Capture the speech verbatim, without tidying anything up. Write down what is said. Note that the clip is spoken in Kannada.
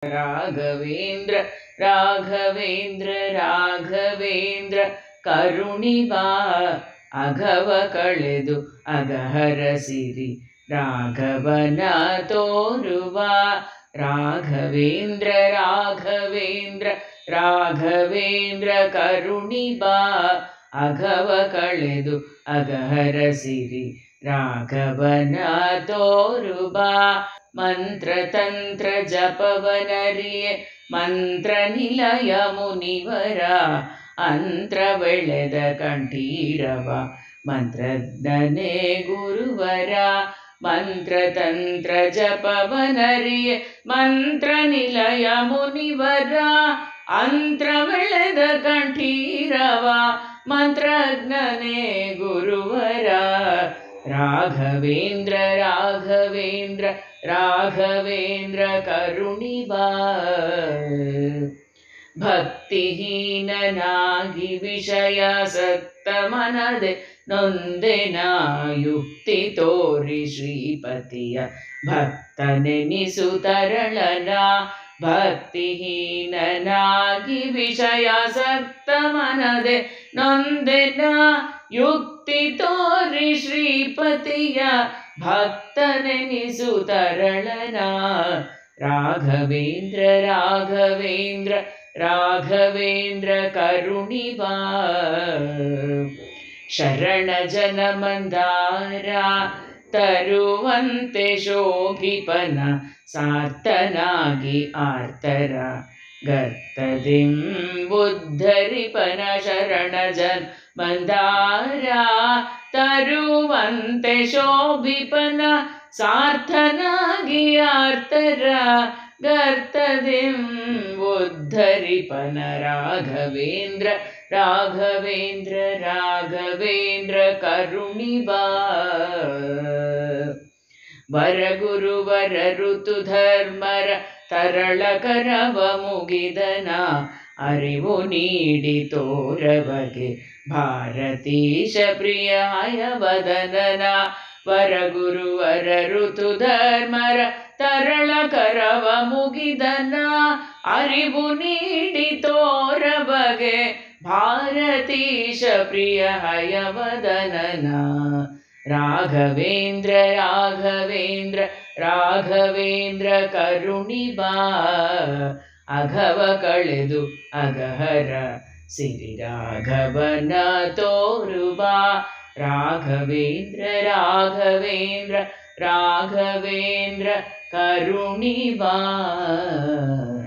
ರಾಘವೇಂದ್ರ ರಾಘವೇಂದ್ರ ರಾಘವೇಂದ್ರ ಕರುಣಿಬಾ ಅಘವ ಕಳೆದು ಅಗಹರಸಿರಿ ರಾಘವನ ತೋರುವ ರಾಘವೇಂದ್ರ ರಾಘವೇಂದ್ರ ರಾಘವೇಂದ್ರ ಕರುಣಿಬಾ ಅಘವ ಕಳೆದು ಅಗಹರಸಿರಿ ರಾಘವನ ತೋರುವ ಮಂತ್ರತಂತ್ರ ಜಪವನರಿಯೆ ಮಂತ್ರ ನಿಲಯ ಮುನಿವರ ಅಂತ್ರ ಬೆಳೆದ ಕಂಠೀರವ ಮಂತ್ರಜ್ಞನೇ ಗುರುವರ ಮಂತ್ರತಂತ್ರ ಜಪವನರಿಯೆ ಮಂತ್ರ ನಿಲಯ ಮುನಿವರ ಅಂತ್ರ ಬೆಳೆದ ಕಂಠೀರವ ಮಂತ್ರಜ್ಞನೇ ಗುರುವರ ರಾಘವೇಂದ್ರ ರಾಘವೇಂದ್ರ ರಾಘವೇಂದ್ರ ಕರುಣಿಬಾ ಭಕ್ತಿಹೀನನಾಗಿ ವಿಷಯಾಸಕ್ತ ಮನದೆ ನೊಂದೆನ ಯುಕ್ತಿ ತೋರಿ ಶ್ರೀಪತಿಯ ಭಕ್ತನೆನಿಸು ತರಳನ ಭಕ್ತಿಹೀನನಾಗಿ ವಿಷಯಾಸಕ್ತ ಮನದೆ ನೊಂದೆನ ಯುಕ್ತಿ ತೋರಿ ಶ್ರೀಪತಿಯ ಭಕ್ತನೆನಿಸು ತರಳನ ರಾಘವೇಂದ್ರ ರಾಘವೇಂದ್ರ ರಾಘವೇಂದ್ರ ಕರುಣಿಬಾ ಶರಣ ಜನ ಮಂದಾರ ತರುವಂತೆ ಶೋಭಿಪನ ಸಾರ್ಥನಾಗಿ ಆರ್ತರ ಗರ್ತದಿಂ ಬುದ್ಧರಿಪನ ಶರಣ ಜನ ಮಂದಾರ ತರುವಂತೆ ಶೋಭಿಪನ ಸಾರ್ಥನಾಗಿ ಆರ್ತರ ಗರ್ತದಿಂ ಬುದ್ಧರಿಪನ ರಾಘವೇಂದ್ರ ರಾಘವೇಂದ್ರ ರಾಘವೇಂದ್ರ ಕರುಣಿಬಾ ವರಗುರುವರ ಋತು ಧರ್ಮರ ತರಳ ಕರವ ಮುಗಿದನ ಅರಿವು ನೀಡಿ ತೋರಬಗೆ ಭಾರತೀಶ ಪ್ರಿಯಾಯ ವದನನ ವರಗುರುವರ ಋತು ಧರ್ಮರ ತರಳ ಕರವ ಮುಗಿದನ ಅರಿವು ನೀಡಿ ತೋರಬಗೆ ಭಾರತೀಶ ಪ್ರಿಯ ಹಯವದನನ ರಾಘವೇಂದ್ರ ರಾಘವೇಂದ್ರ ರಾಘವೇಂದ್ರ ಕರುಣಿಬಾ ಅಘವ ಕಳೆದು ಅಗಹರ ಸಿರಿ ರಾಘವನ ತೋರುಬಾ ರಾಘವೇಂದ್ರ ರಾಘವೇಂದ್ರ ರಾಘವೇಂದ್ರ ಕರುಣಿಬಾ